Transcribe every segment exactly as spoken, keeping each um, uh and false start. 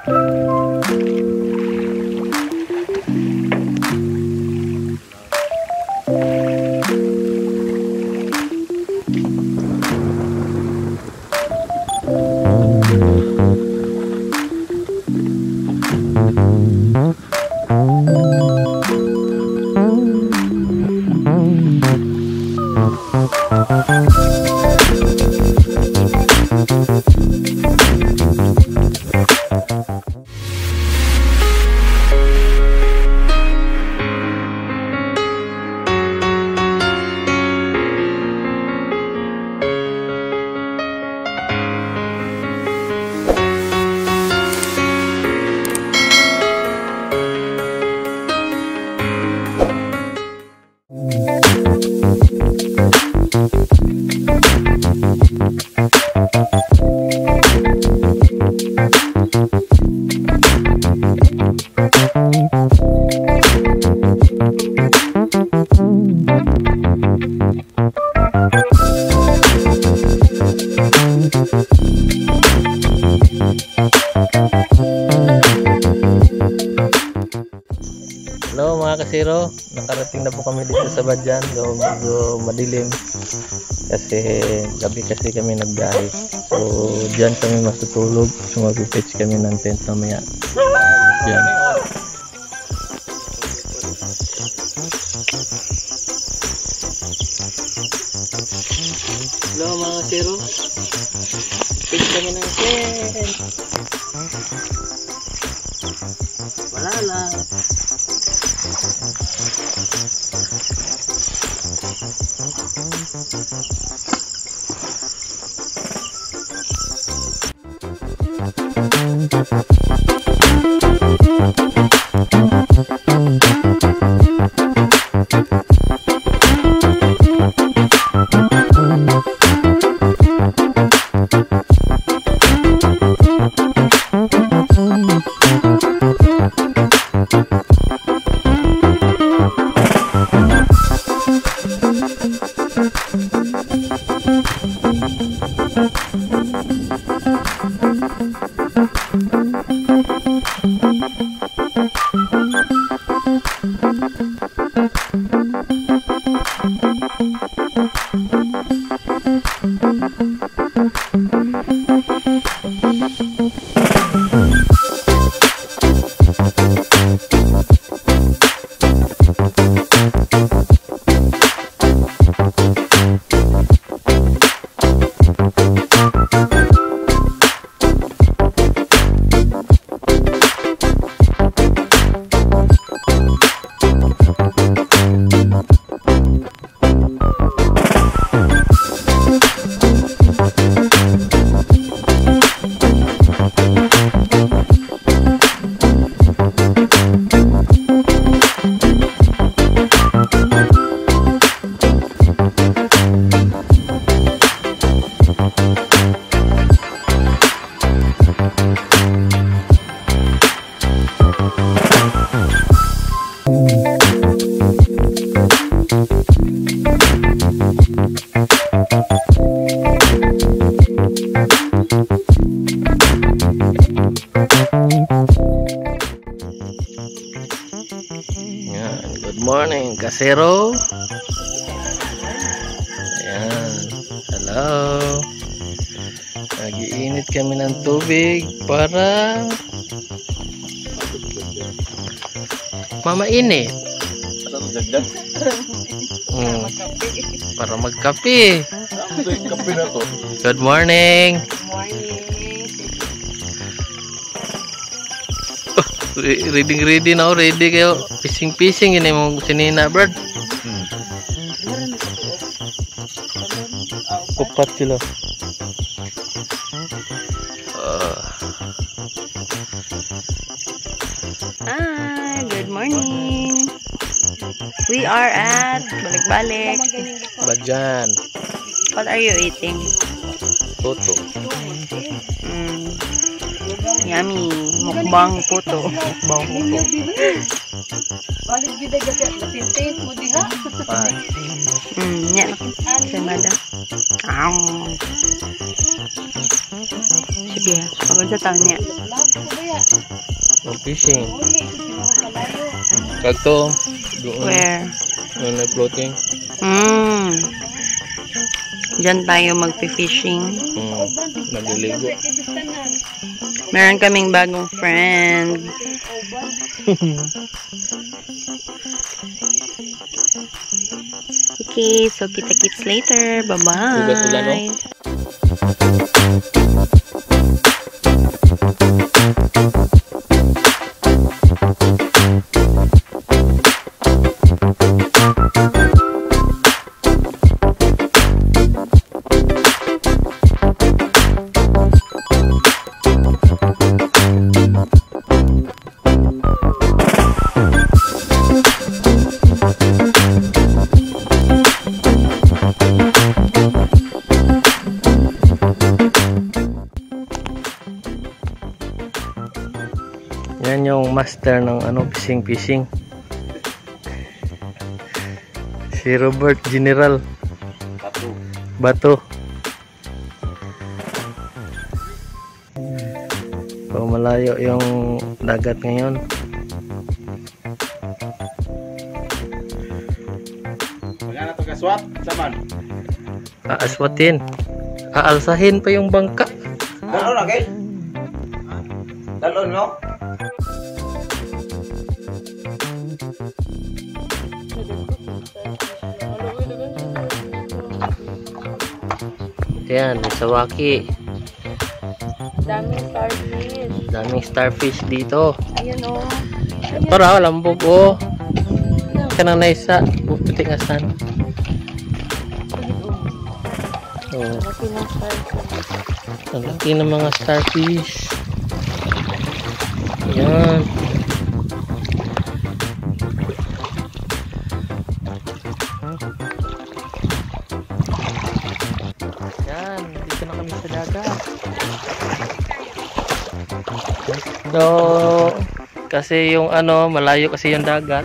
Hello mga kasiro, nakarating na po kami dito sa Badyan. So medyo madilim kasi gabi kasi kami nagbiyahe. So dyan kami matutulog. So mag-pitch kami ng tent mamaya. Dyan. Hello mga kasiro, pitch kami ng tent. Wala lang. Good morning, kasero. Ayan. Hello. Nag-iinit kami ng tubig para mamainit. Hmm. Para magkape. Good morning. Reading ready na ako, ready kayo. Pising pising yun yung sinina bird. Hmm. Kupat sila. Uh. Hi, good morning. We are at Balik-Balik. Badyan. What are you eating? Toto. Mm. Yummy. Mukbang puto. Mukbang puto. Balik gid gid lapintis mo diha. Hmm, nya. Semada. Aw. Sige, pagod sa taon niya. Lapo ba ya? Oh, fishing. Uli ko kinakalayo. Kagto. Doon. Where? Doon na floating. Hmm. Diyan tayo magpi-fishing. Hmm. Naliligo. Meron kaming bagong friend. Okay, so kita-kits later. Ugat ulan, no? Bye-bye. Yan yung master ng ano fishing fishing. Si Robert General Bato. Bato. So, malayo yung dagat ngayon. Magana to kaswat saman. Aaswatin. Aalsahin pa yung bangka. Dalo na guys. Dalo no. Yan, sawaki. Daming starfish. Daming starfish dito. Ayun oh. Para lambog oh. Kanang naisa, puputi nga san. Oh, Laki ng starfish. ang laki ng mga starfish. Yan. Yan, dito na kami sa dagat. So, kasi yung ano, malayo kasi yung dagat.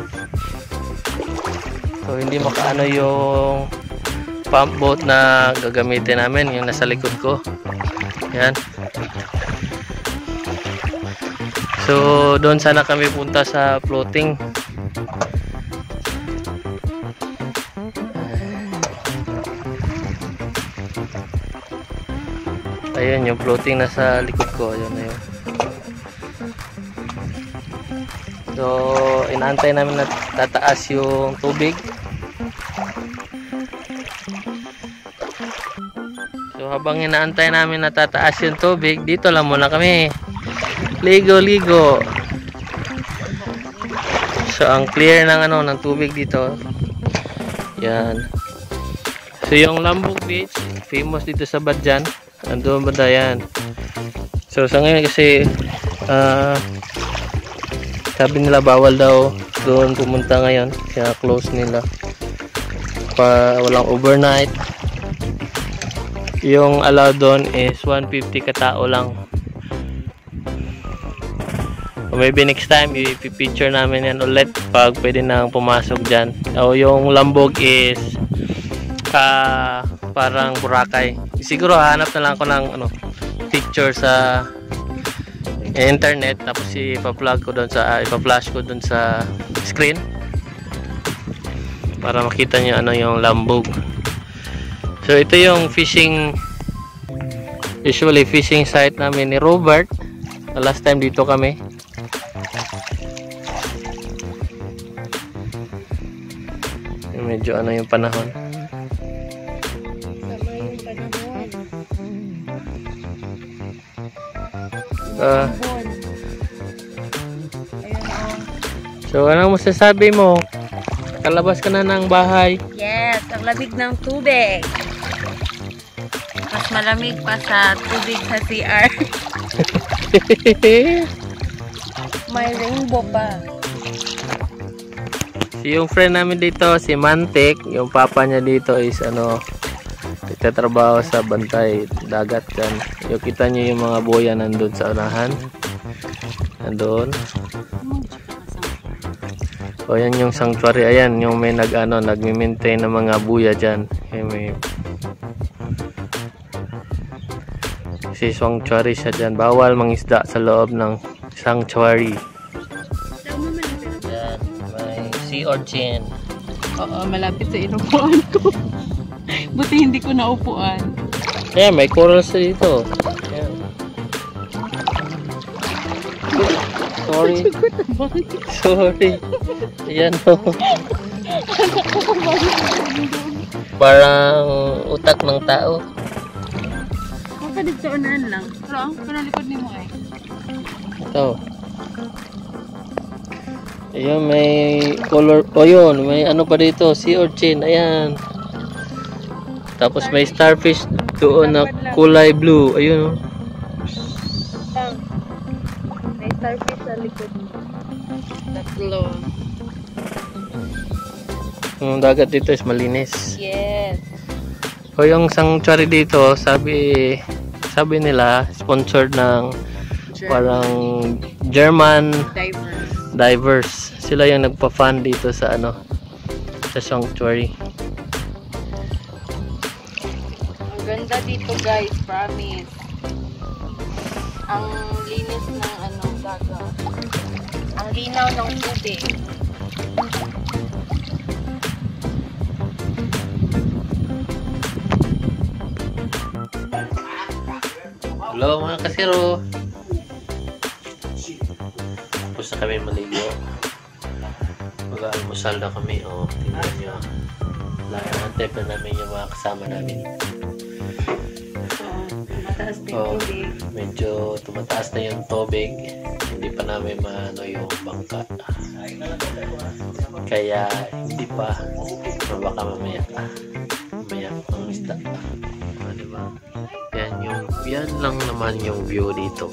So, hindi makaano yung pump boat na gagamitin namin, yung nasa likod ko. Yan. So, doon sana kami punta sa floating. Ayun, yung floating nasa likod ko. Ayun na yun. So, inaantay namin na tataas yung tubig. So, habang inaantay namin na tataas yung tubig, dito lang muna kami. Ligo-ligo. So, ang clear ng ano ng tubig dito. Yan. So, yung Lambog Beach, famous dito sa Badjan. Andun banda yan. So, sa ngayon kasi uh, sabi nila bawal daw doon pumunta ngayon. Kaya close nila. Pa, walang overnight. Yung allowed doon is one fifty katao lang. So, maybe next time i-picture namin yan ulit pag pwede nang pumasok dyan. O yung Lambog is uh, parang Boracay. Siguro hanap na lang ako ng ano, picture sa internet, tapos ipa-plug ko doon sa uh, ipa-flash ko doon sa screen para makita niyo ano yung Lambog. So ito yung fishing, usually fishing site namin ni Robert. Last time dito kami. Medyo ano yung panahon. Uh, so anong masasabi mo? Kalabas ka na ng bahay. Yes, ang lamig ng tubig. Mas malamig pa sa tubig sa C R. May rainbow pa. Si yung friend namin dito, si Mantik, yung papa niya dito is ano, nagtatrabaho sa bantay dagat dyan. Yung kita nyo yung mga boya nandun sa unahan. Andun. O yan yung sanctuary. Ayan yung may nag ano, nagmi-maintain ng mga buya dyan. Ayan, may si sanctuary siya dyan. Bawal mangisda sa loob ng sanctuary. Yan, may sea urchin. Oo, malapit sa inupuan ko. Buti hindi ko naupuan. Ayan, may corals dito. Ayan. Sorry. Sorry. Ayan o. Parang utak ng tao. Baka dito unahan lang. Pero ang panalikod ni mo ay. Ito. Ayan, may color. O yun, may ano pa dito. Sea urchin. Ayan. Tapos may starfish doon na kulay blue. Ayun. May starfish sa likod mo. Tatlo. Yung dagat dito is malinis. Yes. O yung sanctuary dito, sabi sabi nila sponsored ng parang German Divers. divers. Sila yung nagpa-fund dito sa ano, sa sanctuary. Ang ganda dito guys, promise. Ang linis ng ano, dagat. Ang linaw ng tubig. Hello mga kasiro. Tapos na kami maligo. Mag-almusal na kami. O, tingnan nyo. Lahat na namin yung mga kasama namin. Mataas na yung Oh, tubig. medyo tumataas na yung tubig. Hindi pa namin maano yung bangka. Kaya hindi pa. Baka mamaya. Mamaya ang isda. Ah, diba? Yan yung, yan lang naman yung view dito.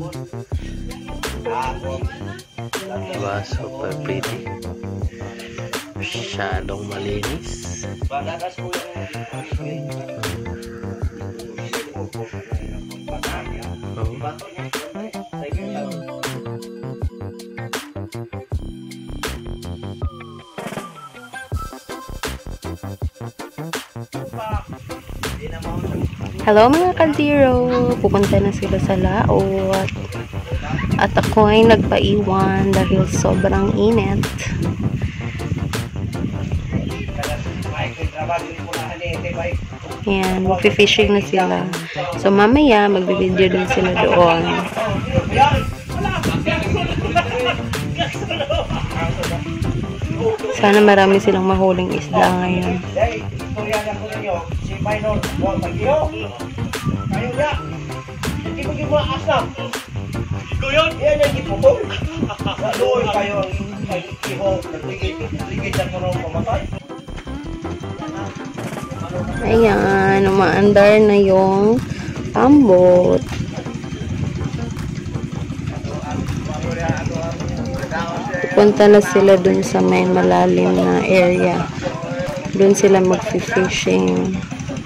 Diba? Super pretty. Masyadong malinis. Hello mga kaldero! Pupunta na sila sa laot. At ako ay nagpaiwan dahil sobrang init. Ayan, magpi-fishing na sila. So mamaya, magbi-video din sila doon. Sana marami silang mahuling isda ngayon. Minor, buwan tayo. Kayo ya. Hindi mo yung mga asam. Ikaw yun? Yan yung iputong. Doon kayo ang iho. Nagligid na ko nung mamatay. Ayan, umaandar na yung pambot. Punta na sila dun sa may malalim na area. Dun sila mag-fishing.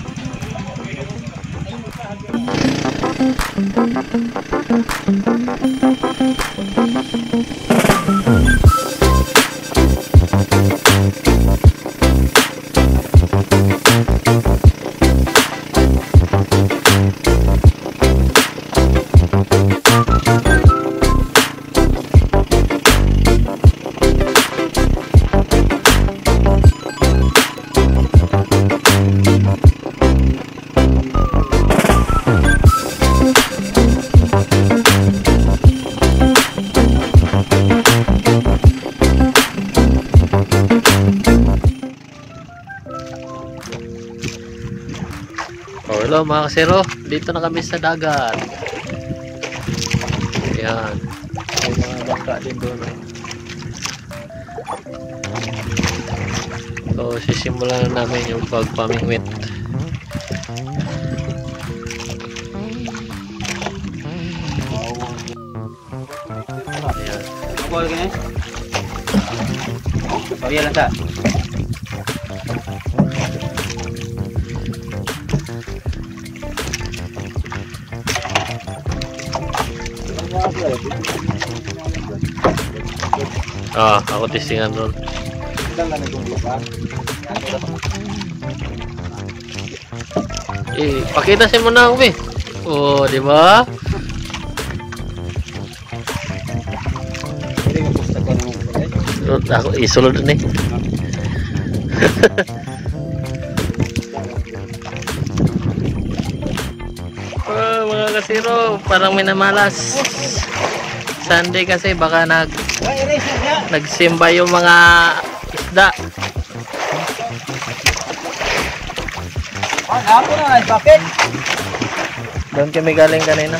Oh, hello mga kasiro, dito na kami sa dagat. Ayan, may mga bangka din doon. So sisimulan na namin yung pagpamingwit. Ayan. Bawal ka eh. Oh, yan lang ta. Ah, ako testingan ron. Eh, pakita si mo na umi. Oh, di ba? Sulod ako, isulod ni. Oh, mga kasiro, parang minamalas. Sunday kasi baka nag nagsimba yung mga isda. Ako na, bakit? Doon kami galing kanina.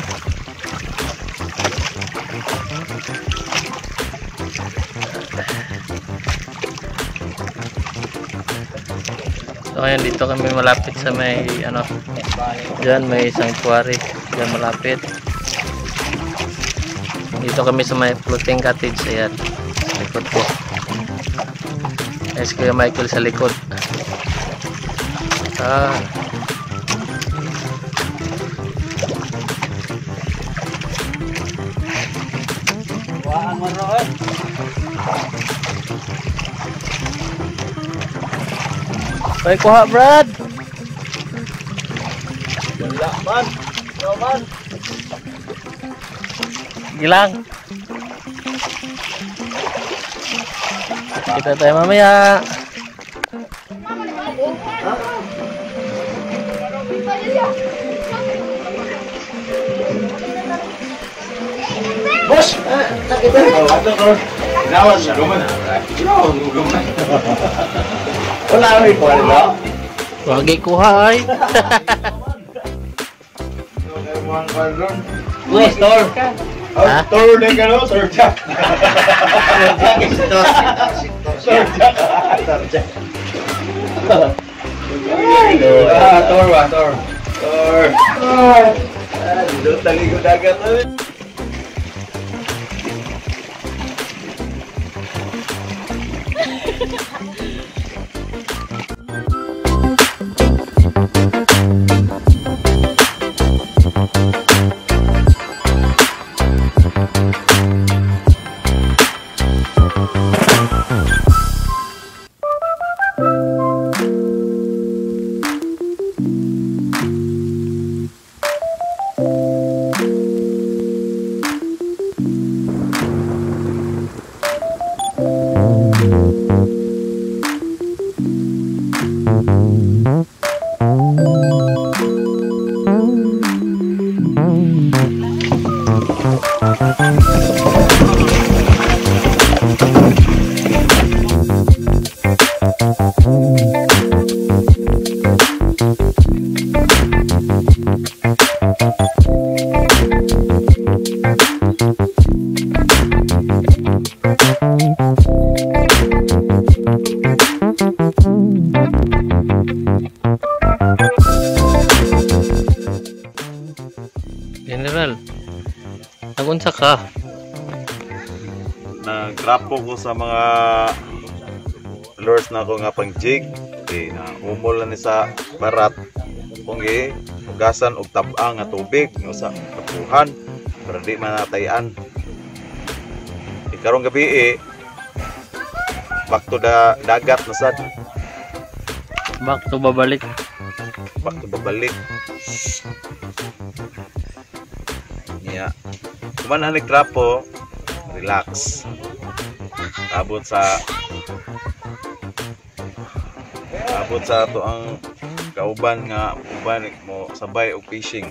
So ngayon dito kami malapit sa may ano, diyan may sanctuary, diyan malapit. Dito kami sa may floating cottage, ayan, sa likod ko. Yes, Kuya Michael sa likod. Ah. Waan mo ron. Ay, kuha, Brad. Wala man. Wala man. Gilang. Kita tayo mamaya. Bos, sakit eh. Nawan siya. Guman. Guman. Wala rin po, ano? Wagi kuha ay. Uy, store. Ha? Store na ka, no? Store jack. Store jack. Store jack. Ah, store ba? Store. Store. Ah, dito taligo dagat. General, nagunsa ka? Nag-rapo ko sa mga lures na ako nga pang jig. Okay, na umol na ni sa barat. Kung i, ugasan og tabang nga tubig no sa kapuhan para di manatayan. E, karong gabi eh, back to the dagat na sad. Back to babalik. Back to babalik. Yeah. Kuman hanik rapo, relax. Abot sa abot sa ato ang kauban nga uban mo sabay og fishing.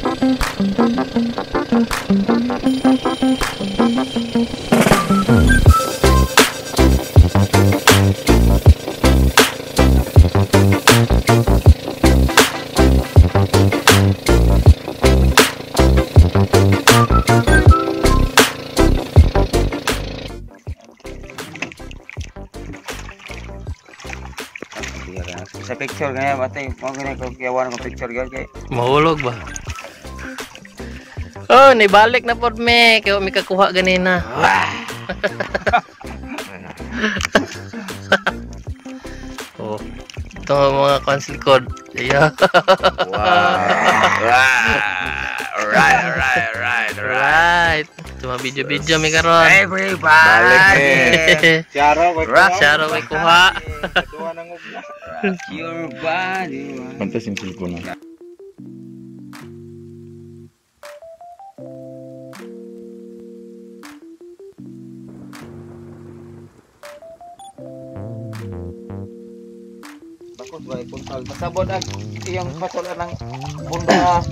Hmm. sa picture kaya batay mo gani ko kiyawan ko picture gyud kay Mahulog ba? Oh, nibalik na pod me. Kaya may kakuha ganina. Oh. Ito ang mga cancel code. Yeah. Wow. Alright, alright, alright, Right. Cuma video-video may karon. everybody Balik eh. Charo, wait. Rock, Charo, may kuha. Kuha nang ugla. your body. Pantas yung cellphone na. Bakod ba ipuntal pasabot ang iyang pasulan ng bunda.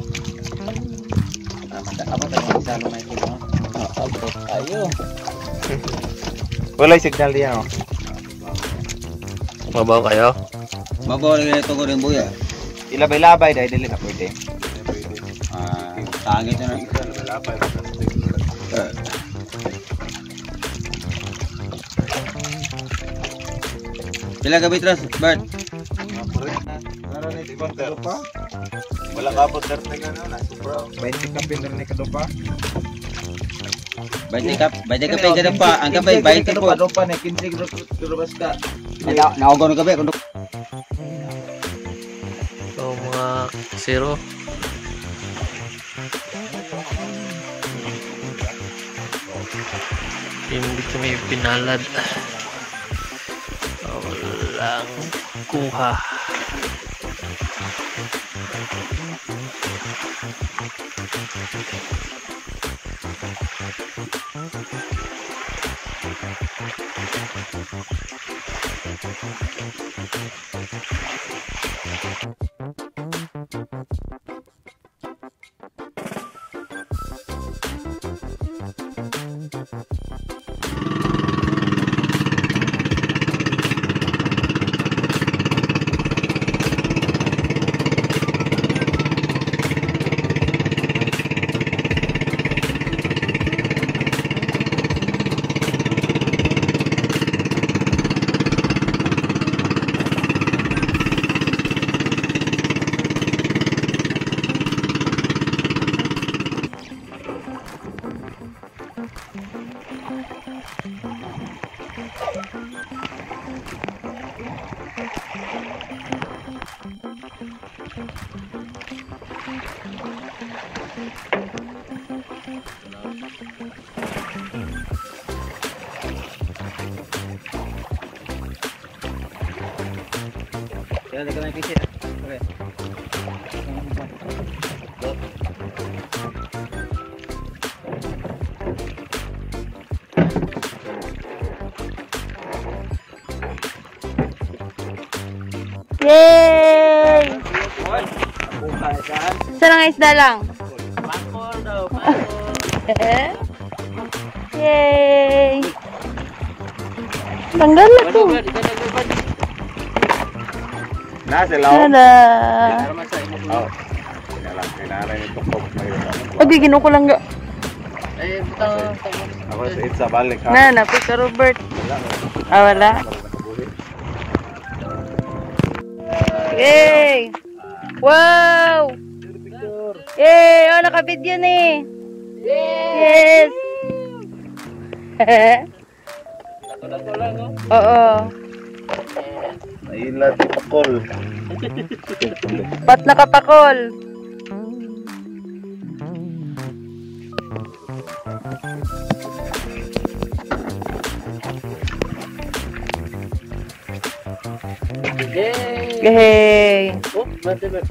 Apa tayo sa lumay ko no? Abot tayo. Wala yung signal diyan oh. Mabaw kayo? Mabaw rin ito ko rin buya. Ilabay-labay dahil dili na pwede. Ah, tangit na lang. Labay. Pila ka bitras, Bert? Naroon ni Ibon Kadupa. Wala ka po darte ka na. Sobra. twenty ka pindar ni Kadupa. Bajay ka, bajay ka pa pa. Ang kabay twenty po. Kadupa na fifteen kilobas ka. Na naugaw na gabi kuno. So, mga zero. Hindi kami pinalad. Walang kuha. Kaya ka na kisit. Okay. Yay! Sarang isda lang. Pakol daw, Yay! Tanggal na to. Na sila. Tada! Oh. Kailangan kailangan ni tukok may. Abi, ginuko lang ga. Eh, butang. Ako sa balik ha. Na, napit ka Robert. Ah, wala. Yay! Wow! Yay! Oh, naka-video na eh. Yes! Oo. Naila ti pakol. Pat nakapakol. Yay! Oh, mati ba?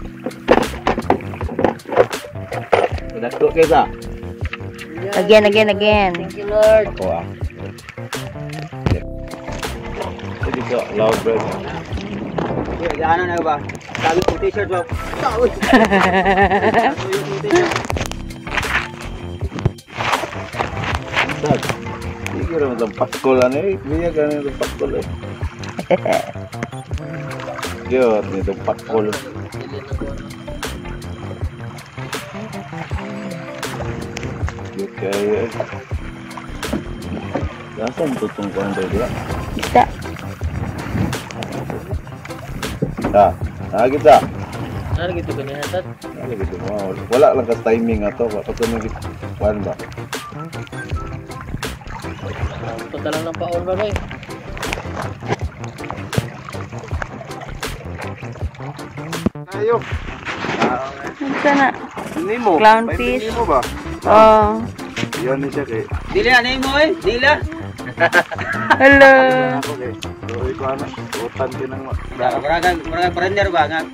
Dato kaysa. Again, again, again. Thank you, Lord. Wow. Jadi ko loud bread. Ano na ba? Sabi ko t-shirt ba? Sabi. Dad. Hindi rin mo pakol ano eh. Biya ganun yung pakol eh. Diyot, itong pakol. Diyot kaya eh. Saan tutong ko ang dali? Isa. Ah, nagit sa. Ano gitu ganyan tat? Ano gitu mo? Wala lang ka timing ato. Pag ano git, kuan ba? Punta lang ng paon ba bay? Ayo. Sana. Nemo. Clownfish. Nemo ba? Oh. Yan ni siya kay. Dili na Nemo eh. Dila. Hello. Ako kay. Sorry ko ana. Utan din ang Muragan, muragan partner ba nga?